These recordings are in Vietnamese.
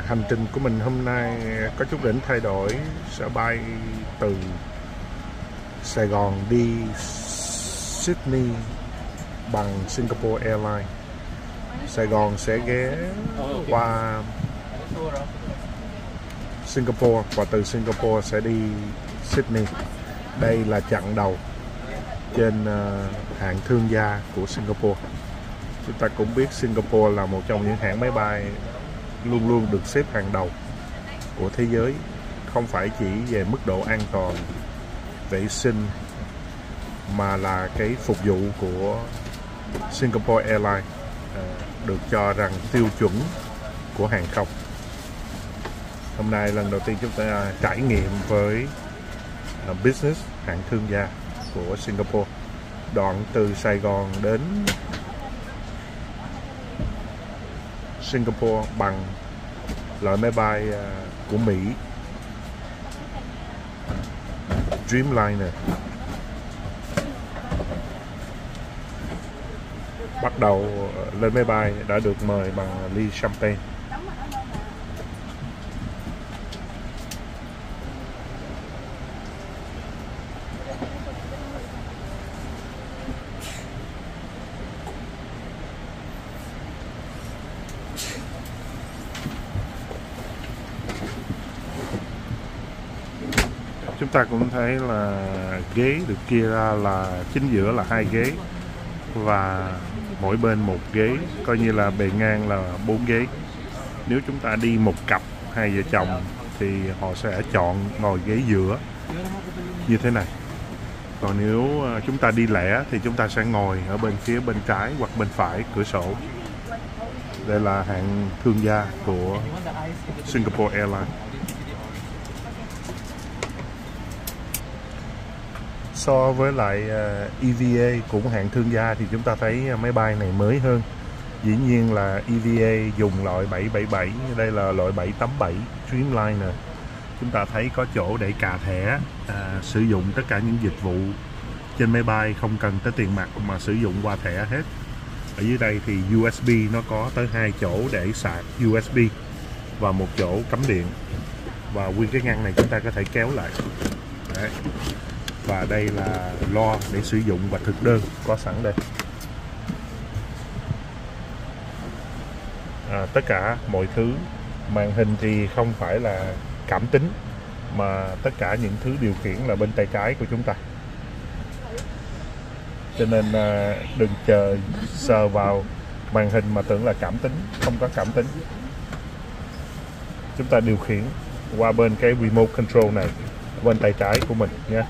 Hành trình của mình hôm nay có chút đỉnh thay đổi, sẽ bay từ Sài Gòn đi Sydney bằng Singapore Airlines. Sài Gòn sẽ ghé qua Singapore và từ Singapore sẽ đi Sydney. Đây là chặng đầu trên hãng thương gia của Singapore. Chúng ta cũng biết Singapore là một trong những hãng máy bay luôn luôn được xếp hàng đầu của thế giới, không phải chỉ về mức độ an toàn, vệ sinh, mà là cái phục vụ của Singapore Airlines được cho rằng tiêu chuẩn của hàng không. Hôm nay lần đầu tiên chúng ta trải nghiệm với business hãng thương gia của Singapore. Đoạn từ Sài Gòn đến Singapore bằng loại máy bay của Mỹ, Dreamliner. Bắt đầu lên máy bay đã được mời bằng ly champagne. Chúng ta cũng thấy là ghế được chia ra là chính giữa là 2 ghế và mỗi bên 1 ghế, coi như là bề ngang là 4 ghế. Nếu chúng ta đi một cặp 2 vợ chồng thì họ sẽ chọn ngồi ghế giữa như thế này. Còn nếu chúng ta đi lẻ thì chúng ta sẽ ngồi ở phía bên trái hoặc bên phải cửa sổ. Đây là hãng thương gia của Singapore Airlines. So với lại EVA cũng hãng thương gia thì chúng ta thấy máy bay này mới hơn. Dĩ nhiên là EVA dùng loại 777, đây là loại 787 Dreamliner. Chúng ta thấy có chỗ để cà thẻ, sử dụng tất cả những dịch vụ trên máy bay không cần tới tiền mặt mà sử dụng qua thẻ hết. Ở dưới đây thì USB nó có tới 2 chỗ để sạc USB và 1 chỗ cắm điện. Và nguyên cái ngăn này chúng ta có thể kéo lại. Đấy. Và đây là loa để sử dụng và thực đơn có sẵn đây. Tất cả mọi thứ, màn hình thì không phải là cảm tính mà tất cả những thứ điều khiển là bên tay trái của chúng ta. Cho nên đừng chờ sờ vào màn hình mà tưởng là cảm tính, không có cảm tính. Chúng ta điều khiển qua bên cái remote control này bên tay trái của mình nhé.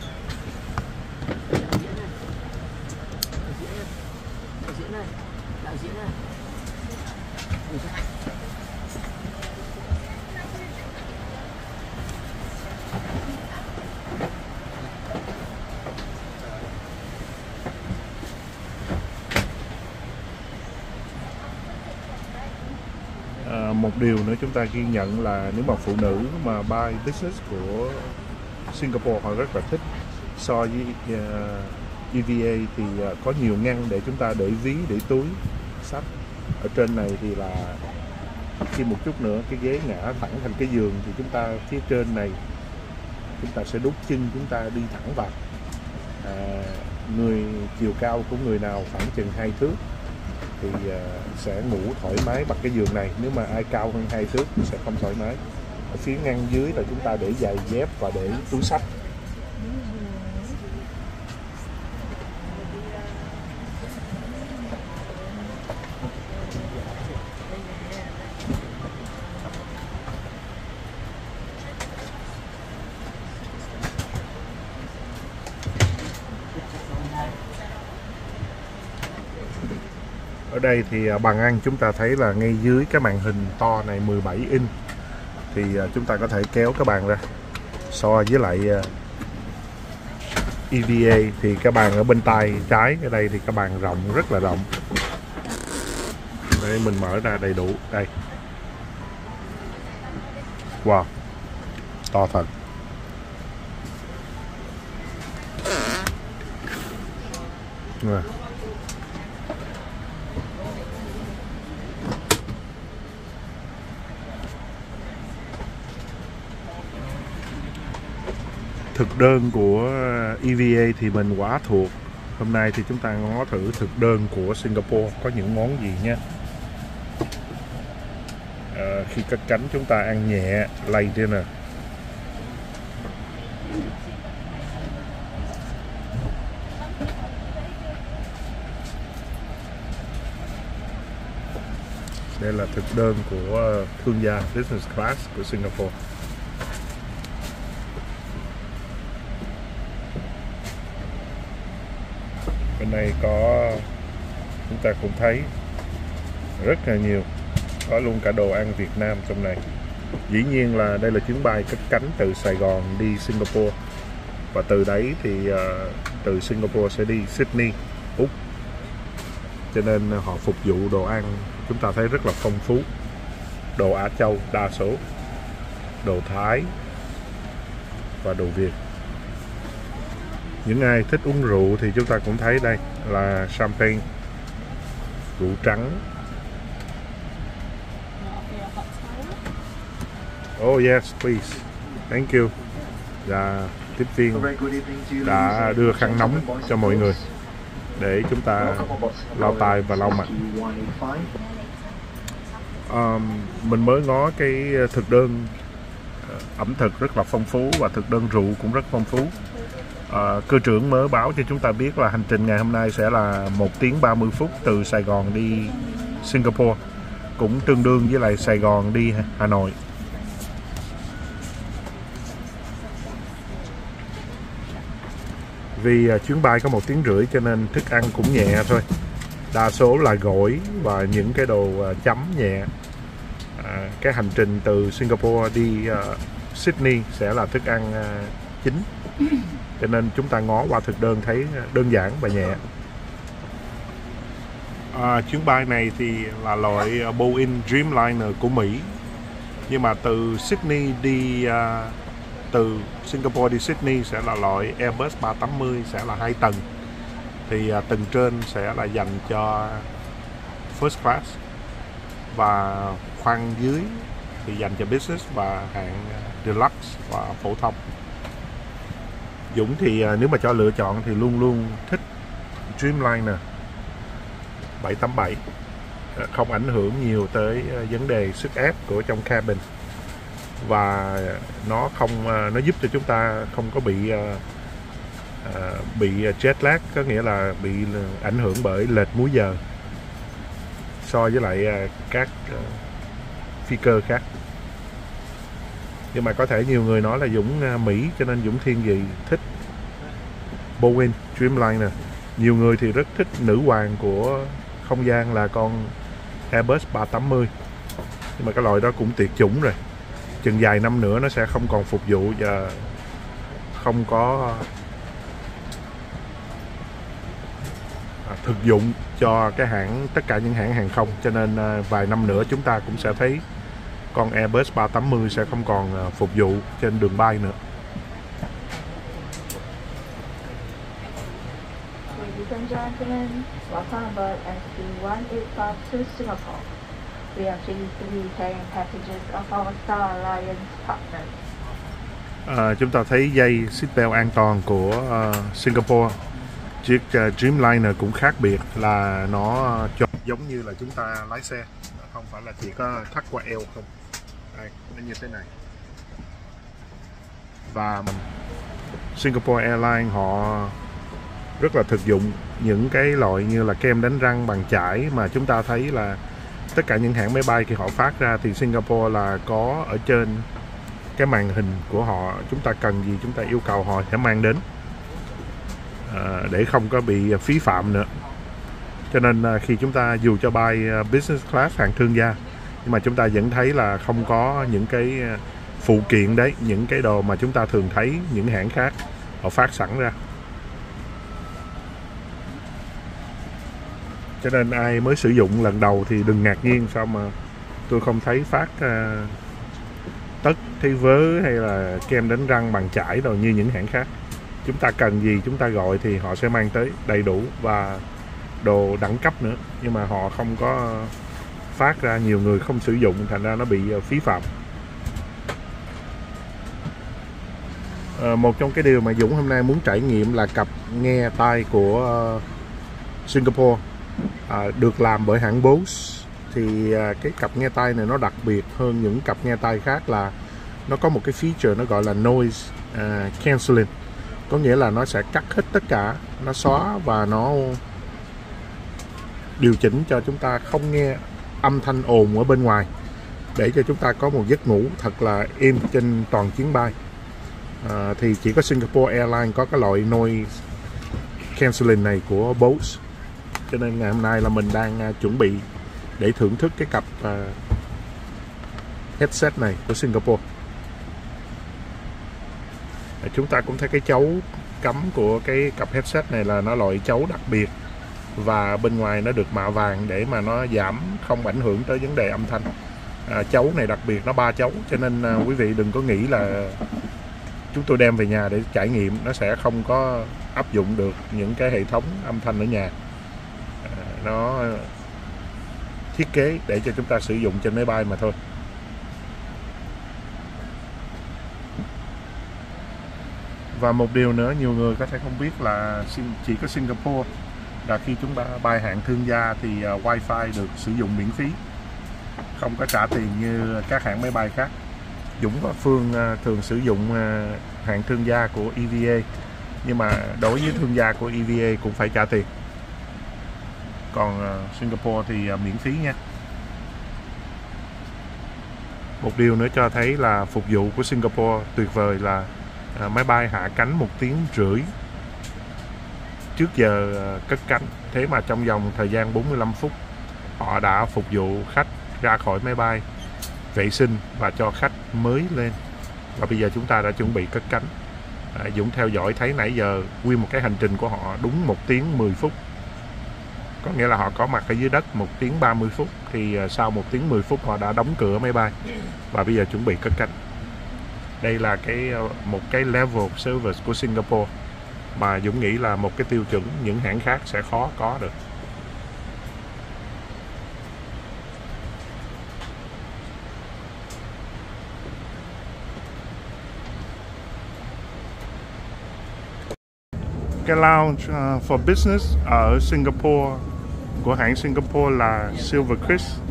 Một điều nữa chúng ta ghi nhận là nếu mà phụ nữ mà bay business của Singapore họ rất là thích. So với EVA thì có nhiều ngăn để chúng ta để ví, để túi, sách. Ở trên này thì là khi một chút nữa cái ghế ngã thẳng thành cái giường thì chúng ta phía trên này chúng ta sẽ đút chân chúng ta đi thẳng vào. Người chiều cao của người nào khoảng chừng 2 thước thì sẽ ngủ thoải mái bằng cái giường này. Nếu mà ai cao hơn 2 thước thì sẽ không thoải mái. Ở phía ngăn dưới là chúng ta để giày dép và để túi xách. Ở đây thì bàn ăn chúng ta thấy là ngay dưới cái màn hình to này 17 inch thì chúng ta có thể kéo cái bàn ra. So với lại EVA thì cái bàn ở bên tay trái ở đây thì cái bàn rộng, rất là rộng. Đây mình mở ra đầy đủ đây. Wow, to thật. thực đơn của EVA thì mình quá thuộc. Hôm nay thì chúng ta ngó thử thực đơn của Singapore có những món gì nha. Khi cất cánh chúng ta ăn nhẹ, lay dinner. Đây là thực đơn của thương gia business class của Singapore. Bên này có, chúng ta cũng thấy rất là nhiều, có luôn cả đồ ăn Việt Nam trong này. Dĩ nhiên là đây là chuyến bay cất cánh từ Sài Gòn đi Singapore, và từ đấy thì từ Singapore sẽ đi Sydney, Úc. Cho nên họ phục vụ đồ ăn chúng ta thấy rất là phong phú. Đồ Á Châu đa số, đồ Thái và đồ Việt. Những ai thích uống rượu thì chúng ta cũng thấy đây là champagne, rượu trắng. Oh yes, please. Thank you. Và tiếp viên đã đưa khăn nóng cho mọi người để chúng ta lau tay và lau mặt. Mình mới ngó cái thực đơn ẩm thực rất là phong phú, và thực đơn rượu cũng rất phong phú. Cơ trưởng mới báo cho chúng ta biết là hành trình ngày hôm nay sẽ là 1 tiếng 30 phút từ Sài Gòn đi Singapore, cũng tương đương với lại Sài Gòn đi Hà Nội. Vì chuyến bay có 1 tiếng rưỡi cho nên thức ăn cũng nhẹ thôi. Đa số là gỏi và những cái đồ chấm nhẹ. Cái hành trình từ Singapore đi Sydney sẽ là thức ăn chính. Cho nên chúng ta ngó qua thực đơn thấy đơn giản và nhẹ. Chuyến bay này thì là loại Boeing Dreamliner của Mỹ. Nhưng mà từ Sydney đi từ Singapore đi Sydney sẽ là loại Airbus 380, sẽ là 2 tầng. Thì tầng trên sẽ là dành cho first class, và khoang dưới thì dành cho business và hạng deluxe và phổ thông. Dũng thì nếu mà cho lựa chọn thì luôn luôn thích Dreamliner 787, không ảnh hưởng nhiều tới vấn đề sức ép của trong cabin, và nó giúp cho chúng ta không có bị jet lag, có nghĩa là bị ảnh hưởng bởi lệch múi giờ so với lại các phi cơ khác. Nhưng mà có thể nhiều người nói là Dũng Mỹ cho nên Dũng thiên vị thích Boeing Dreamliner. Nhiều người thì rất thích nữ hoàng của không gian là con Airbus 380. Nhưng mà cái loại đó cũng tuyệt chủng rồi. Chừng vài năm nữa nó sẽ không còn phục vụ và không có thực dụng cho tất cả những hãng hàng không. Cho nên vài năm nữa chúng ta cũng sẽ thấy con Airbus 380 sẽ không còn phục vụ trên đường bay nữa. Ladies and gentlemen, welcome aboard SQ185 to Singapore. We are pleased to be carrying packages of our Star Alliance partners. Chúng ta thấy dây seatbelt an toàn của Singapore. Chiếc Dreamliner cũng khác biệt là nó giống như là chúng ta lái xe, không phải là chỉ có thắt qua eo không. Đây, nó như thế này. Và Singapore Airlines họ rất là thực dụng những cái loại như là kem đánh răng bằng chải mà chúng ta thấy là tất cả những hãng máy bay khi họ phát ra thì Singapore là có ở trên cái màn hình của họ. Chúng ta cần gì chúng ta yêu cầu họ sẽ mang đến để không có bị phí phạm nữa. Cho nên khi chúng ta dù cho bay business class hạng thương gia, nhưng mà chúng ta vẫn thấy là không có những cái phụ kiện đấy, những cái đồ mà chúng ta thường thấy những hãng khác họ phát sẵn ra. Cho nên ai mới sử dụng lần đầu thì đừng ngạc nhiên sao mà tôi không thấy phát tất, thấy vớ hay là kem đánh răng bằng chải đồ như những hãng khác. Chúng ta cần gì chúng ta gọi thì họ sẽ mang tới đầy đủ và đồ đẳng cấp nữa. Nhưng mà họ không có phát ra, nhiều người không sử dụng, thành ra nó bị phí phạm. Một trong cái điều mà Dũng hôm nay muốn trải nghiệm là cặp nghe tai của Singapore, được làm bởi hãng Bose. Thì cái cặp nghe tai này nó đặc biệt hơn những cặp nghe tai khác là nó có một cái feature nó gọi là noise cancelling, có nghĩa là nó sẽ cắt hết tất cả, nó xóa và nó điều chỉnh cho chúng ta không nghe âm thanh ồn ở bên ngoài, để cho chúng ta có một giấc ngủ thật là êm trên toàn chuyến bay. Thì chỉ có Singapore Airlines có cái loại noise cancelling này của Bose, cho nên ngày hôm nay là mình đang chuẩn bị để thưởng thức cái cặp headset này của Singapore. Chúng ta cũng thấy cái chấu cắm của cái cặp headset này là nó loại chấu đặc biệt, và bên ngoài nó được mạ vàng để mà nó giảm, không ảnh hưởng tới vấn đề âm thanh. Chấu này đặc biệt, nó 3 chấu, cho nên quý vị đừng có nghĩ là chúng tôi đem về nhà để trải nghiệm, nó sẽ không có áp dụng được những cái hệ thống âm thanh ở nhà. Nó thiết kế để cho chúng ta sử dụng trên máy bay mà thôi. Và một điều nữa nhiều người có thể không biết là chỉ có Singapore là khi chúng ta bay hạng thương gia thì wifi được sử dụng miễn phí, không có trả tiền như các hãng máy bay khác. Dũng và Phương thường sử dụng hạng thương gia của EVA, nhưng mà đối với thương gia của EVA cũng phải trả tiền. Còn Singapore thì miễn phí nha. Một điều nữa cho thấy là phục vụ của Singapore tuyệt vời là máy bay hạ cánh 1 tiếng rưỡi trước giờ cất cánh. Thế mà trong vòng thời gian 45 phút họ đã phục vụ khách ra khỏi máy bay, vệ sinh và cho khách mới lên. Và bây giờ chúng ta đã chuẩn bị cất cánh. Dũng theo dõi thấy nãy giờ nguyên một cái hành trình của họ đúng 1 tiếng 10 phút. Có nghĩa là họ có mặt ở dưới đất 1 tiếng 30 phút. Thì sau 1 tiếng 10 phút họ đã đóng cửa máy bay và bây giờ chuẩn bị cất cánh. Đây là một cái level service của Singapore mà Dũng nghĩ là một cái tiêu chuẩn những hãng khác sẽ khó có được. Cái lounge for business ở Singapore của hãng Singapore là Silvercrest.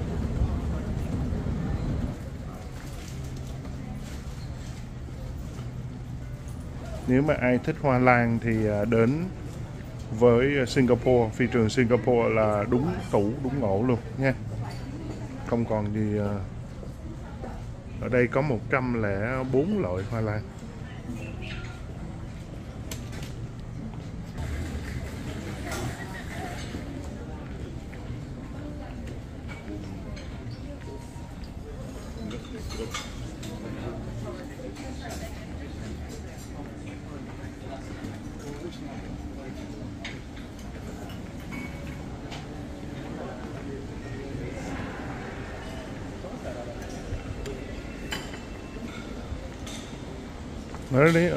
Nếu mà ai thích hoa lan thì đến với Singapore, phi trường Singapore là đúng tủ, đúng ngộ luôn nha. Không còn gì. Ở đây có 104 loại hoa lan. Ở đây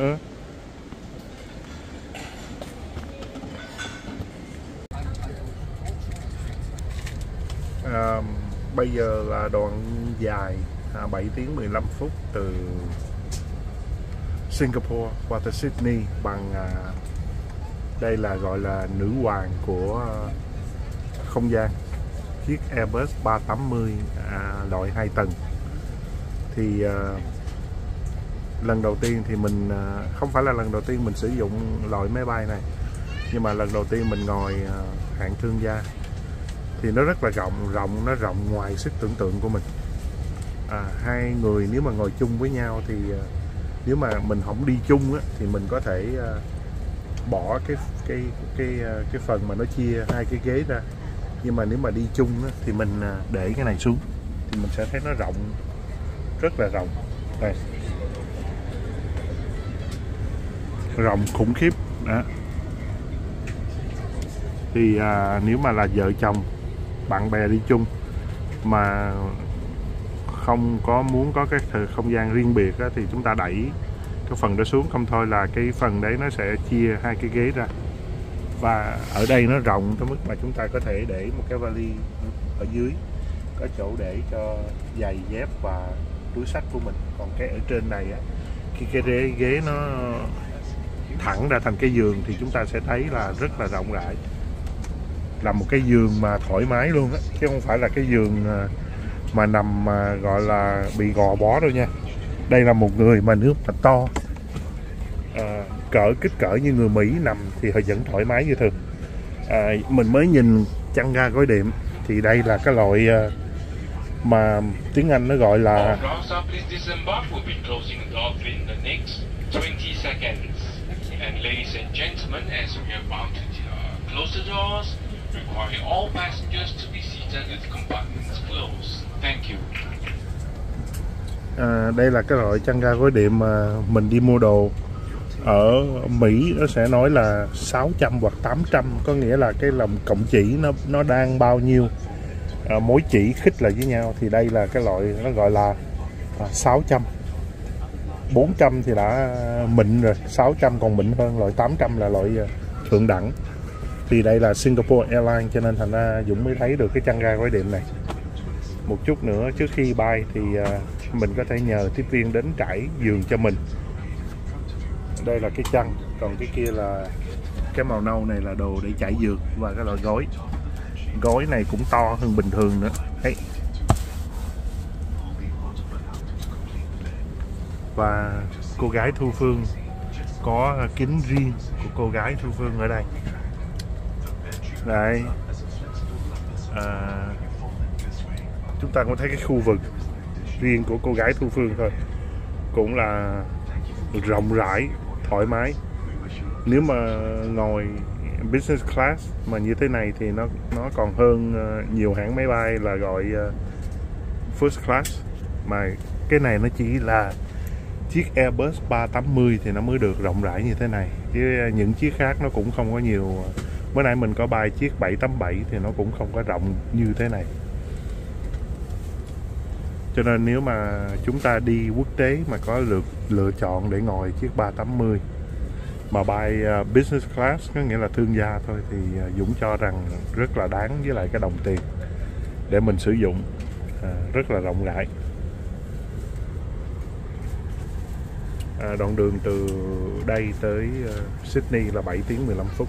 bây giờ là đoạn dài 7 tiếng 15 phút từ Singapore qua tới Sydney bằng đây là gọi là nữ hoàng của không gian, chiếc Airbus 380 loại 2 tầng. Thì lần đầu tiên thì mình không phải là lần đầu tiên mình sử dụng loại máy bay này, nhưng mà lần đầu tiên mình ngồi hạng thương gia thì nó rất là rộng, nó rộng ngoài sức tưởng tượng của mình. Hai người nếu mà ngồi chung với nhau thì nếu mà mình không đi chung á, thì mình có thể bỏ cái phần mà nó chia hai cái ghế ra, nhưng mà nếu mà đi chung á, thì mình để cái này xuống thì mình sẽ thấy nó rộng, rất là rộng. Đây, rộng khủng khiếp đó. Thì nếu mà là vợ chồng bạn bè đi chung mà không có muốn có cái không gian riêng biệt á, thì chúng ta đẩy cái phần đó xuống, không thôi là cái phần đấy nó sẽ chia hai cái ghế ra. Và ở đây nó rộng tới mức mà chúng ta có thể để một cái vali ở dưới, có chỗ để cho giày dép và túi xách của mình. Còn cái ở trên này á, cái ghế nó thẳng ra thành cái giường thì chúng ta sẽ thấy là rất là rộng rãi, là một cái giường mà thoải mái luôn á, chứ không phải là cái giường mà nằm mà gọi là bị gò bó đâu nha. Đây là một người mà nước mà to, kích cỡ như người Mỹ nằm thì họ vẫn thoải mái như thường. Mình mới nhìn chăn ga gối đệm thì đây là cái loại mà tiếng Anh nó gọi là đây là cái loại chăn ga gối đệm mà mình đi mua đồ ở Mỹ nó sẽ nói là 600 hoặc 800, có nghĩa là cái lòng cộng chỉ nó đang bao nhiêu, mỗi chỉ khít lại với nhau, thì đây là cái loại nó gọi là 600. 400 thì đã mịn rồi, 600 còn mịn hơn, loại 800 là loại thượng đẳng. Thì đây là Singapore Airlines cho nên thành ra Dũng mới thấy được cái chăn ga gối đệm này. Một chút nữa trước khi bay thì mình có thể nhờ tiếp viên đến trải giường cho mình. Đây là cái chăn, còn cái kia là cái màu nâu này là đồ để trải giường và cái loại gối. Gối này cũng to hơn bình thường nữa. Đấy. Và cô gái Thu Phương có kính riêng của cô gái Thu Phương ở đây. Đấy. Chúng ta có thấy cái khu vực riêng của cô gái Thu Phương thôi, cũng là rộng rãi, thoải mái. Nếu mà ngồi business class mà như thế này thì nó còn hơn nhiều hãng máy bay là gọi first class, mà cái này nó chỉ là chiếc Airbus 380 thì nó mới được rộng rãi như thế này, chứ những chiếc khác nó cũng không có nhiều. Bữa nãy mình có bay chiếc 787 thì nó cũng không có rộng như thế này. Cho nên nếu mà chúng ta đi quốc tế mà có lựa chọn để ngồi chiếc 380 mà bay business class, có nghĩa là thương gia thôi, thì Dũng cho rằng rất là đáng với lại cái đồng tiền để mình sử dụng, rất là rộng rãi. Đoạn đường từ đây tới Sydney là 7 tiếng 15 phút.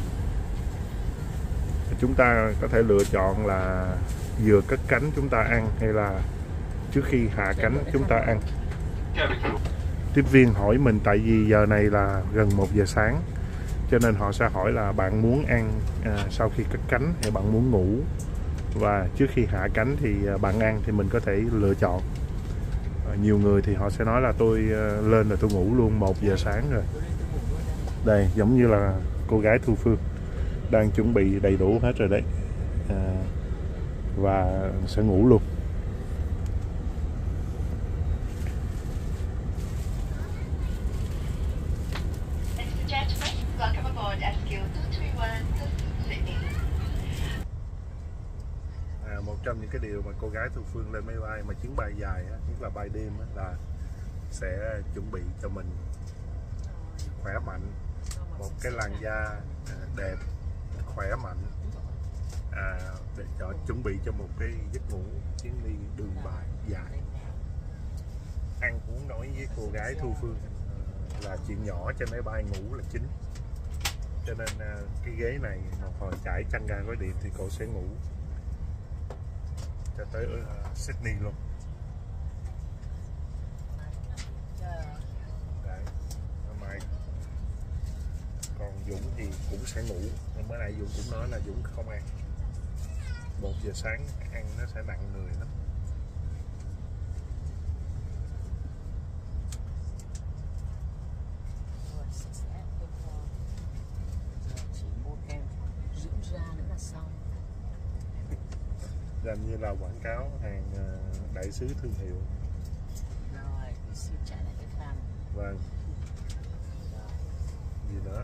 Chúng ta có thể lựa chọn là vừa cất cánh chúng ta ăn hay là trước khi hạ cánh chúng ta ăn. Tiếp viên hỏi mình tại vì giờ này là gần 1 giờ sáng, cho nên họ sẽ hỏi là bạn muốn ăn sau khi cất cánh hay bạn muốn ngủ, và trước khi hạ cánh thì bạn ăn, thì mình có thể lựa chọn. Nhiều người thì họ sẽ nói là tôi lên là tôi ngủ luôn 1 giờ sáng rồi. Đây giống như là cô gái Thu Phương đang chuẩn bị đầy đủ hết rồi đấy, và sẽ ngủ luôn. Một trong những cái điều mà cô gái Thu Phương lên máy bay mà chuyến bay dài á, nhất là bay đêm á, là sẽ chuẩn bị cho mình khỏe mạnh, một cái làn da đẹp, khỏe mạnh, để chuẩn bị cho một cái giấc ngủ chuyến đi đường dài dài. Ăn uống nói với cô gái Thu Phương là chuyện nhỏ trên máy bay, ngủ là chính. Cho nên cái ghế này một hồi trải chăn ga gối đệm thì cô sẽ ngủ cho tới Sydney luôn. Đấy, mai còn Dũng thì cũng sẽ ngủ. Nhưng bữa nay Dũng cũng nói là Dũng không ăn. 1 giờ sáng ăn nó sẽ nặng người lắm. Gần như là quảng cáo hàng đại sứ thương hiệu. Rồi, xin trả lại cái fan. Vâng. Gì nữa?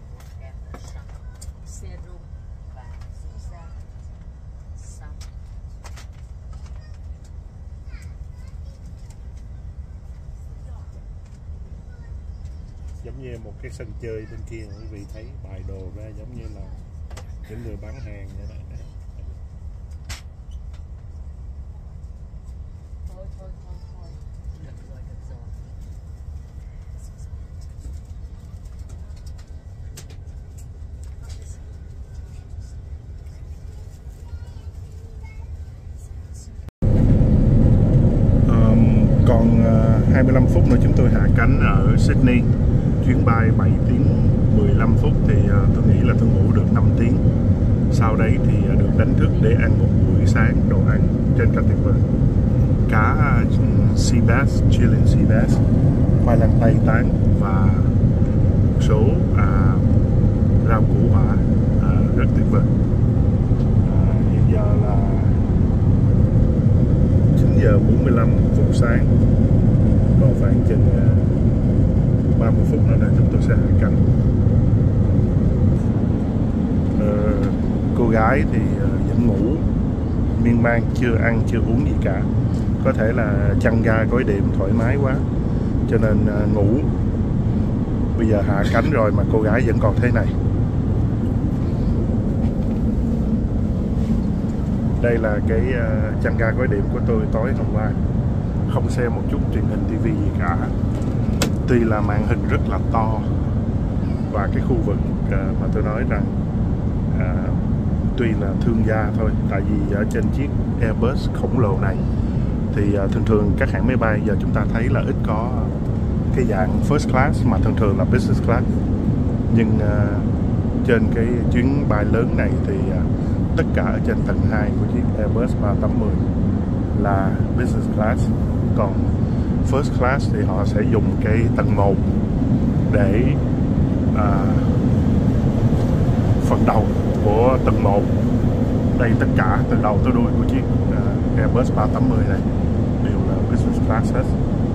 Serum và dưỡng da. Xong. Giống như một cái sân chơi bên kia, quý vị thấy bài đồ ra giống như là những người bán hàng vậy đó. Thôi. Được rồi. Còn 25 phút nữa chúng tôi hạ cánh ở Sydney. Chuyến bay 7 tiếng 15 phút thì tôi nghĩ là tôi ngủ được 5 tiếng. Sau đấy thì được đánh thức để ăn một buổi sáng đồ ăn trên cả tuyệt vời. Cá sea bass, chilling sea bass, khoai lang tây tán và một số rau củ quả rất tuyệt vời. Hiện giờ là 9 giờ 45 phút sáng, còn khoảng chừng 30 phút nữa là chúng tôi sẽ hạ cánh. Cô gái thì vẫn ngủ miên man, chưa ăn chưa uống gì cả. Có thể là chăn ga gối đệm thoải mái quá cho nên ngủ. Bây giờ hạ cánh rồi mà cô gái vẫn còn thế này. Đây là cái chăn ga gối đệm của tôi tối hôm qua. Không xem một chút truyền hình TV gì cả. Tuy là màn hình rất là to và cái khu vực mà tôi nói rằng tuy là thương gia thôi, tại vì ở trên chiếc Airbus khổng lồ này thì thường thường các hãng máy bay giờ chúng ta thấy là ít có cái dạng first class mà thường thường là business class. Nhưng trên cái chuyến bay lớn này thì tất cả ở trên tầng 2 của chiếc Airbus 380 là business class. Còn first class thì họ sẽ dùng cái tầng 1 để phần đầu của tầng 1. Đây tất cả từ đầu tới đuôi của chiếc Airbus 380 này đều là business class hết.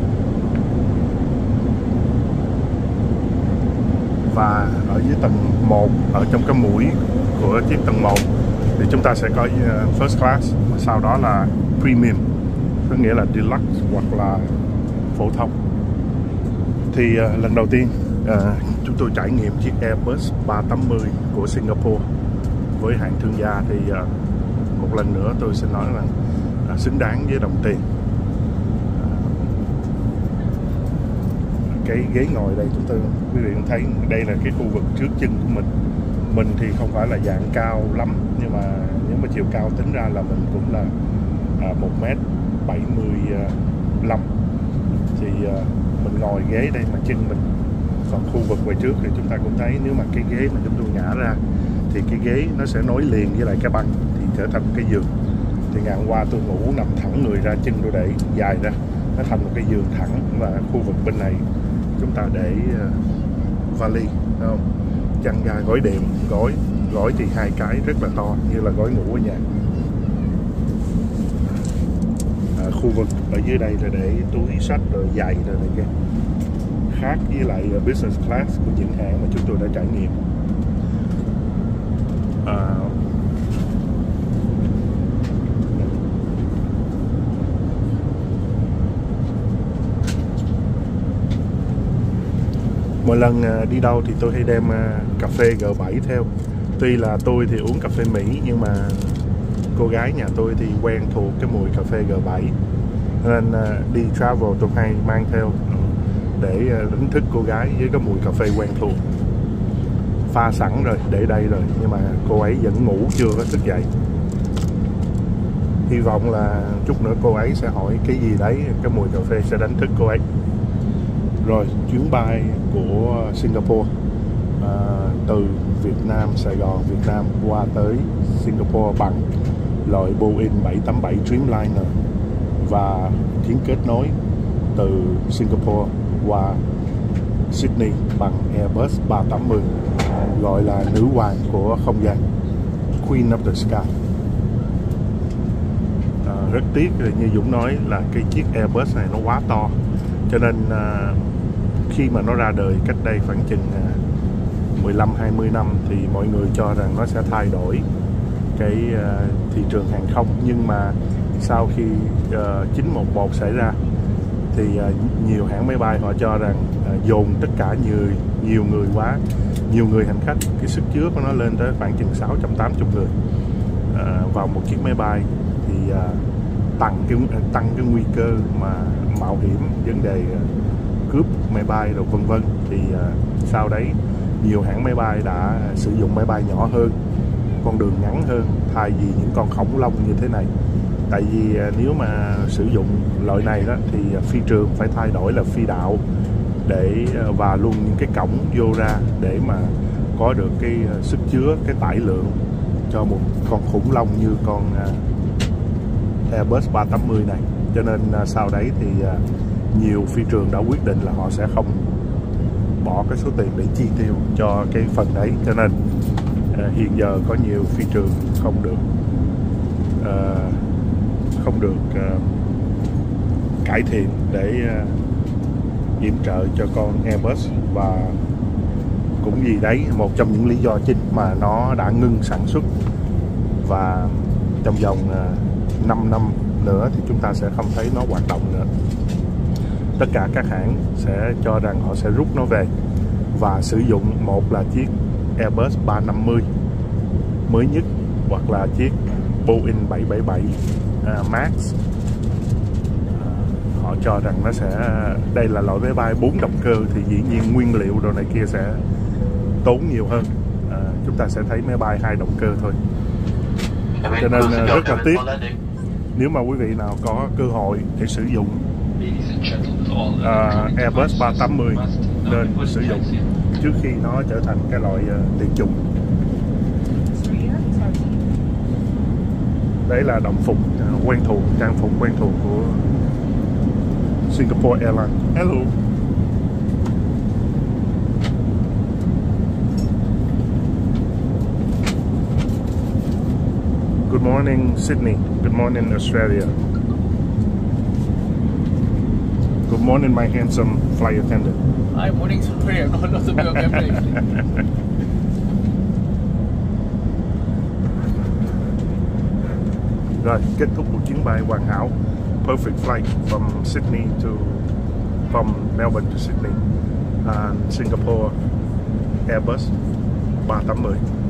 Và ở dưới tầng 1, ở trong cái mũi của chiếc tầng 1 thì chúng ta sẽ có first class, sau đó là premium, có nghĩa là deluxe hoặc là phổ thông. Thì lần đầu tiên chúng tôi trải nghiệm chiếc Airbus 380 của Singapore với hãng thương gia thì một lần nữa tôi xin nói rằng xứng đáng với đồng tiền. Cái ghế ngồi đây chúng tôi, quý vị thấy đây là cái khu vực trước chân của mình. Mình thì không phải là dạng cao lắm, nhưng mà nếu mà chiều cao tính ra là mình cũng là 1m75. Thì mình ngồi ghế đây mà chân mình, còn khu vực ngoài trước thì chúng ta cũng thấy nếu mà cái ghế mà chúng tôi ngã ra thì cái ghế nó sẽ nối liền với lại cái băng thì trở thành một cái giường. Thì ngày hôm qua tôi ngủ nằm thẳng người ra, chân tôi để dài ra, nó thành một cái giường thẳng. Và khu vực bên này chúng ta để vali, thấy không? Chăn ga gối đệm, gối thì 2 cái rất là to như là gối ngủ ở nhà. Khu vực ở dưới đây là để túi sách rồi giày rồi này kia, khác với lại business class của những hãng mà chúng tôi đã trải nghiệm. Mỗi lần đi đâu thì tôi hay đem cà phê G7 theo. Tuy là tôi thì uống cà phê Mỹ, nhưng mà cô gái nhà tôi thì quen thuộc cái mùi cà phê G7, nên đi travel tôi hay mang theo để đánh thức cô gái với cái mùi cà phê quen thuộc. Pha sẵn rồi, để đây rồi, nhưng mà cô ấy vẫn ngủ chưa có thức dậy. Hy vọng là chút nữa cô ấy sẽ hỏi cái gì đấy, cái mùi cà phê sẽ đánh thức cô ấy. Rồi, chuyến bay của Singapore từ Việt Nam, Sài Gòn, Việt Nam qua tới Singapore bằng loại Boeing 787 Dreamliner và chuyến kết nối từ Singapore qua Sydney bằng Airbus 380, gọi là nữ hoàng của không gian, Queen of the Sky. Rất tiếc là như Dũng nói là cái chiếc Airbus này nó quá to, cho nên khi mà nó ra đời cách đây khoảng chừng 15-20 năm thì mọi người cho rằng nó sẽ thay đổi cái thị trường hàng không. Nhưng mà sau khi 911 xảy ra thì nhiều hãng máy bay họ cho rằng dồn tất cả nhiều người quá, nhiều người hành khách, cái sức chứa của nó lên tới khoảng chừng 680 người vào một chiếc máy bay thì tăng cái nguy cơ mà mạo hiểm, vấn đề cướp máy bay rồi vân vân. Thì sau đấy nhiều hãng máy bay đã sử dụng máy bay nhỏ hơn, con đường ngắn hơn, thay vì những con khủng long như thế này Tại vì nếu mà sử dụng loại này đó thì phi trường phải thay đổi là phi đạo để và luôn những cái cổng vô ra để mà có được cái sức chứa, cái tải lượng cho một con khủng long như con Airbus 380 này. Cho nên sau đấy thì nhiều phi trường đã quyết định là họ sẽ không bỏ cái số tiền để chi tiêu cho cái phần đấy. Cho nên hiện giờ có nhiều phi trường không được cải thiện để yểm trợ cho con Airbus. Và cũng vì đấy, một trong những lý do chính mà nó đã ngưng sản xuất, và trong vòng 5 năm nữa thì chúng ta sẽ không thấy nó hoạt động nữa. Tất cả các hãng sẽ cho rằng họ sẽ rút nó về và sử dụng một là chiếc Airbus 350 mới nhất, hoặc là chiếc Boeing 777 Max. Họ cho rằng nó sẽ, đây là loại máy bay 4 động cơ thì dĩ nhiên nguyên liệu đồ này kia sẽ tốn nhiều hơn. Chúng ta sẽ thấy máy bay 2 động cơ thôi. Cho nên rất là tiếc, nếu mà quý vị nào có cơ hội để sử dụng Airbus 380 nên sử dụng trước khi nó trở thành cái loại tiệt chủng. Đấy là đồng phục quen thuộc, trang phục quen thuộc của Singapore Airlines. Hello. Good morning, Sydney. Good morning, Australia. Good morning, my handsome flight attendant. Hi, morning, sorry, I'm not the big memory. Rồi, kết thúc một chuyến bay hoàn hảo, perfect flight from Melbourne to Sydney, and Singapore Airbus 380.